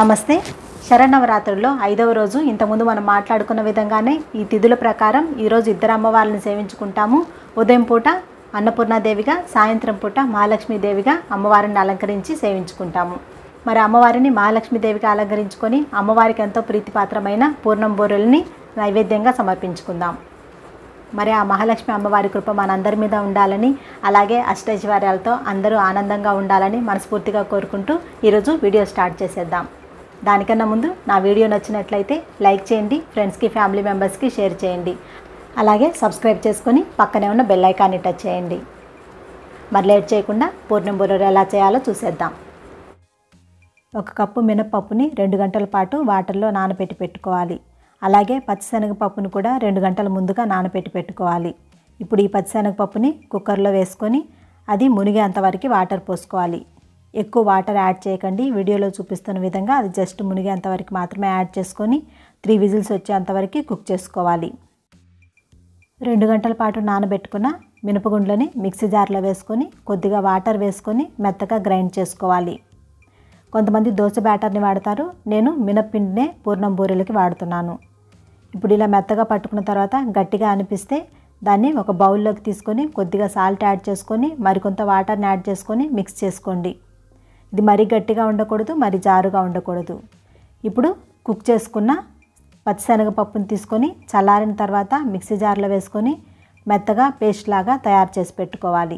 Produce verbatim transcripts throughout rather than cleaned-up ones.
నమస్తే. శరన్నవరాత్రుల్లో ఐదవ రోజు ఇంతకుముందు మనం మాట్లాడుకున్న విధంగానే ఈ తిథుల ప్రకారం ఈరోజు ఇద్దరు అమ్మవారిని సేవించుకుంటాము. ఉదయం పూట అన్నపూర్ణాదేవిగా, సాయంత్రం పూట మహాలక్ష్మీదేవిగా అమ్మవారిని అలంకరించి సేవించుకుంటాము. మరి అమ్మవారిని మహాలక్ష్మీదేవిగా అలంకరించుకొని అమ్మవారికి ఎంతో ప్రీతిపాత్రమైన పూర్ణం బూరెల్ని నైవేద్యంగా సమర్పించుకుందాం. మరి ఆ మహాలక్ష్మి అమ్మవారి కృప మనందరి మీద ఉండాలని, అలాగే అష్టైశ్వర్యాలతో అందరూ ఆనందంగా ఉండాలని మనస్ఫూర్తిగా కోరుకుంటూ ఈరోజు వీడియో స్టార్ట్ చేసేద్దాం. దానికన్నా ముందు నా వీడియో నచ్చినట్లయితే లైక్ చేయండి, ఫ్రెండ్స్కి ఫ్యామిలీ మెంబర్స్కి షేర్ చేయండి, అలాగే సబ్స్క్రైబ్ చేసుకొని పక్కనే ఉన్న బెల్ ఐకాన్ని టచ్ చేయండి. మరి లేట్ చేయకుండా పూర్ణం బూరెలు ఎలా చేయాలో చూసేద్దాం. ఒక కప్పు మినపప్పుని రెండు గంటల పాటు వాటర్లో నానబెట్టి పెట్టుకోవాలి. అలాగే పచ్చిశనగపప్పును కూడా రెండు గంటల ముందుగా నానబెట్టి పెట్టుకోవాలి. ఇప్పుడు ఈ పచ్చిశనగపప్పుని కుక్కర్లో వేసుకొని అది మునిగేంతవరకు వాటర్ పోసుకోవాలి. ఎక్కువ వాటర్ యాడ్ చేయకండి. వీడియోలో చూపిస్తున్న విధంగా అది జస్ట్ మునిగేంతవరకు మాత్రమే యాడ్ చేసుకొని త్రీ విజిల్స్ వచ్చేంతవరకు కుక్ చేసుకోవాలి. రెండు గంటల పాటు నానబెట్టుకున్న మినపగుండ్లని మిక్సీ జార్లో వేసుకొని కొద్దిగా వాటర్ వేసుకొని మెత్తగా గ్రైండ్ చేసుకోవాలి. కొంతమంది దోశ బ్యాటర్ని వాడతారు, నేను మినప్పిండినే పూర్ణం బూరెలకి వాడుతున్నాను. ఇప్పుడు ఇలా మెత్తగా పట్టుకున్న తర్వాత గట్టిగా అనిపిస్తే దాన్ని ఒక బౌల్లోకి తీసుకొని కొద్దిగా సాల్ట్ యాడ్ చేసుకొని మరికొంత వాటర్ని యాడ్ చేసుకొని మిక్స్ చేసుకోండి. ఇది మరీ గట్టిగా ఉండకూడదు, మరి జారుగా ఉండకూడదు. ఇప్పుడు కుక్ చేసుకున్న పచ్చిశనగపప్పుని తీసుకొని చల్లారిన తర్వాత మిక్సీ జార్లో వేసుకొని మెత్తగా పేస్ట్ లాగా తయారు చేసి పెట్టుకోవాలి.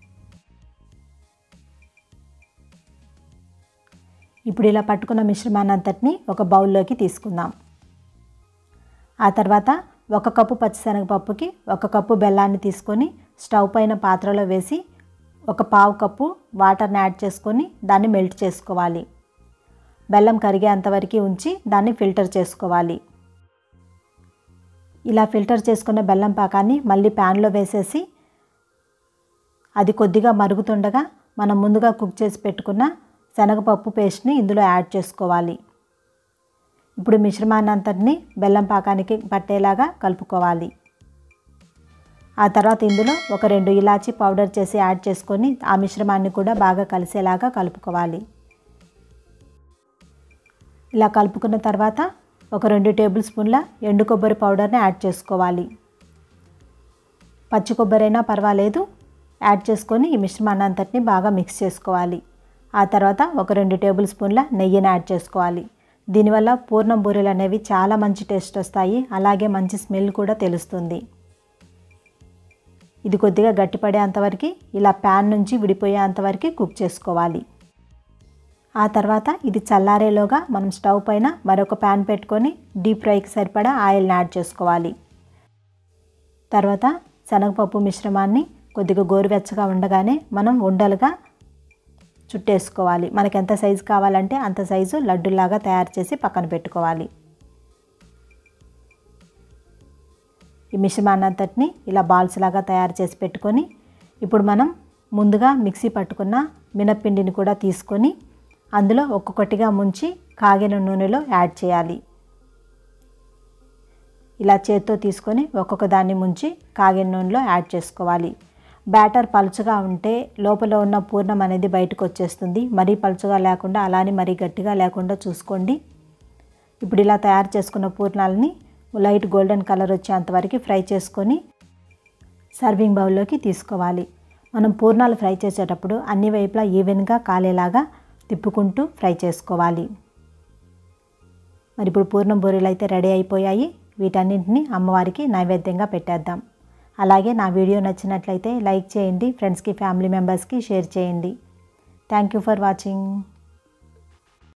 ఇప్పుడు ఇలా పట్టుకున్న మిశ్రమాన్ని అంతటిని ఒక బౌల్లోకి తీసుకుందాం. ఆ తర్వాత ఒక కప్పు పచ్చిశనగపప్పుకి ఒక కప్పు బెల్లాన్ని తీసుకొని స్టవ్ పైన పాత్రలో వేసి ఒక పావు కప్పు వాటర్ని యాడ్ చేసుకొని దాన్ని మెల్ట్ చేసుకోవాలి. బెల్లం కరిగేంతవరకు ఉంచి దాన్ని ఫిల్టర్ చేసుకోవాలి. ఇలా ఫిల్టర్ చేసుకున్న బెల్లం పాకాన్ని మళ్ళీ ప్యాన్లో వేసేసి అది కొద్దిగా మరుగుతుండగా మనం ముందుగా కుక్ చేసి పెట్టుకున్న శనగపప్పు పేస్ట్ని ఇందులో యాడ్ చేసుకోవాలి. ఇప్పుడు మిశ్రమాన్ని అంతటిని బెల్లం పాకానికి పట్టేలాగా కలుపుకోవాలి. ఆ తర్వాత ఇందులో ఒక రెండు ఇలాచీ పౌడర్ చేసి యాడ్ చేసుకొని ఆ మిశ్రమాన్ని కూడా బాగా కలిసేలాగా కలుపుకోవాలి. ఇలా కలుపుకున్న తర్వాత ఒక రెండు టేబుల్ స్పూన్ల ఎండు కొబ్బరి పౌడర్ని యాడ్ చేసుకోవాలి. పచ్చి కొబ్బరి అయినా పర్వాలేదు, యాడ్ చేసుకొని ఈ మిశ్రమాన్ని అంతటిని బాగా మిక్స్ చేసుకోవాలి. ఆ తర్వాత ఒక రెండు టేబుల్ స్పూన్ల నెయ్యిని యాడ్ చేసుకోవాలి. దీనివల్ల పూర్ణం బూరెలు అనేవి చాలా మంచి టేస్ట్ వస్తాయి, అలాగే మంచి స్మెల్ కూడా తెలుస్తుంది. ఇది కొద్దిగా గట్టిపడేంతవరకు ఇలా ప్యాన్ నుంచి విడిపోయేంతవరకు కుక్ చేసుకోవాలి. ఆ తర్వాత ఇది చల్లారేలోగా మనం స్టవ్ పైన మరొక ప్యాన్ పెట్టుకొని డీప్ ఫ్రైకి సరిపడా ఆయిల్ని యాడ్ చేసుకోవాలి. తర్వాత శనగపప్పు మిశ్రమాన్ని కొద్దిగా గోరువెచ్చగా ఉండగానే మనం ఉండలుగా చుట్టేసుకోవాలి. మనకి ఎంత సైజు కావాలంటే అంత సైజు లడ్డులాగా తయారు చేసి పక్కన పెట్టుకోవాలి. ఈ మిశ్రమాన్ని అంతటిని ఇలా బాల్స్ లాగా తయారు చేసి పెట్టుకొని ఇప్పుడు మనం ముందుగా మిక్సీ పట్టుకున్న మినప్పిండిని కూడా తీసుకొని అందులో ఒక్కొక్కటిగా ముంచి కాగిన నూనెలో యాడ్ చేయాలి. ఇలా చేత్తో తీసుకొని ఒక్కొక్క దాన్ని ముంచి కాగిన నూనెలో యాడ్ చేసుకోవాలి. బ్యాటర్ పలుచగా ఉంటే లోపల ఉన్న పూర్ణం అనేది బయటకు వచ్చేస్తుంది. మరీ పలుచగా లేకుండా అలానే మరీ గట్టిగా లేకుండా చూసుకోండి. ఇప్పుడు ఇలా తయారు చేసుకున్న పూర్ణాలని లైట్ గోల్డెన్ కలర్ వచ్చేంతవరకు ఫ్రై చేసుకొని సర్వింగ్ బౌల్లోకి తీసుకోవాలి. మనం పూర్ణాలు ఫ్రై చేసేటప్పుడు అన్ని వైపులా ఈవెన్గా కాలేలాగా తిప్పుకుంటూ ఫ్రై చేసుకోవాలి. మరి ఇప్పుడు పూర్ణం బూరెలు అయితే రెడీ అయిపోయాయి. వీటన్నింటినీ అమ్మవారికి నైవేద్యంగా పెట్టేద్దాం. అలాగే నా వీడియో నచ్చినట్లయితే లైక్ చేయండి, ఫ్రెండ్స్కి ఫ్యామిలీ మెంబర్స్కి షేర్ చేయండి. Thank you for watching.